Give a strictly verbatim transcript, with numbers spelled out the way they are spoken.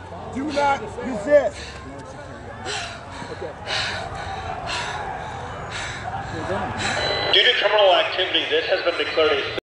Do not resist. Due to criminal activity, this has been declared a